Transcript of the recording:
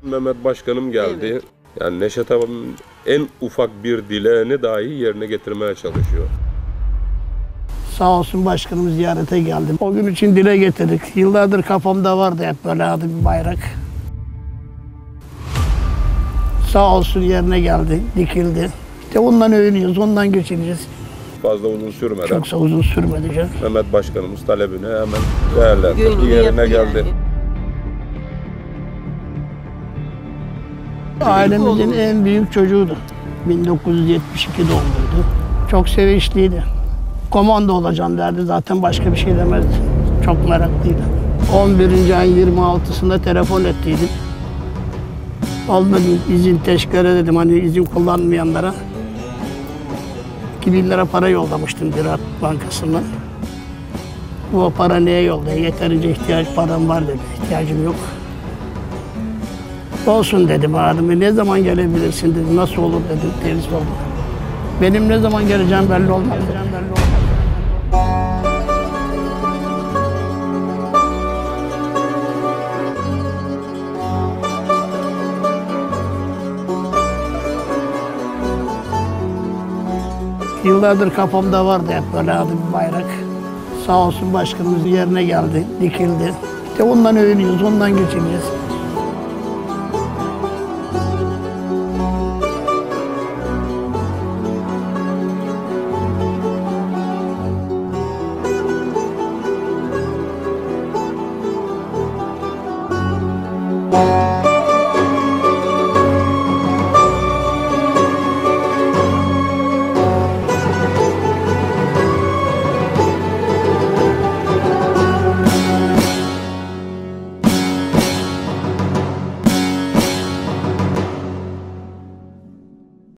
Mehmet Başkanım geldi. Evet. Yani Neşet abinin en ufak bir dileğini dahi yerine getirmeye çalışıyor. Sağ olsun başkanım ziyarete geldi. O gün için dile getirdik. Yıllardır kafamda vardı hep böyle adı bir bayrak. Sağ olsun yerine geldi, dikildi. İşte ondan övünüyoruz, ondan geçineceğiz. Fazla uzun sürmeden Çok uzun sürmedi canım. Mehmet Başkanımız talebini hemen değerlendirdi, Gönlünü yerine yaptı geldi. yani. Ailemizin en büyük çocuğuydu. 1972 doğumluydu. Çok sevinçliydi. Komando olacağım derdi, zaten başka bir şey demezdi. Çok meraklıydı. 11. ayın 26'sında telefon ettiydim. Olmadı izin teşkere dedim, hani izin kullanmayanlara. 2000 lira para yollamıştım Ziraat Bankası'ndan. Bu para neye yolluyor? Yeterince param var dedi, ihtiyacım yok. Olsun dedim adımı, ne zaman gelebilirsin dedim, nasıl olur dedim, temiz oldu. Benim ne zaman geleceğim belli olmaz. Yıllardır kafamda vardı hep böyle adı bir bayrak. Sağ olsun başkanımız yerine geldi, dikildi. İşte ondan övünüyoruz, ondan geçineceğiz.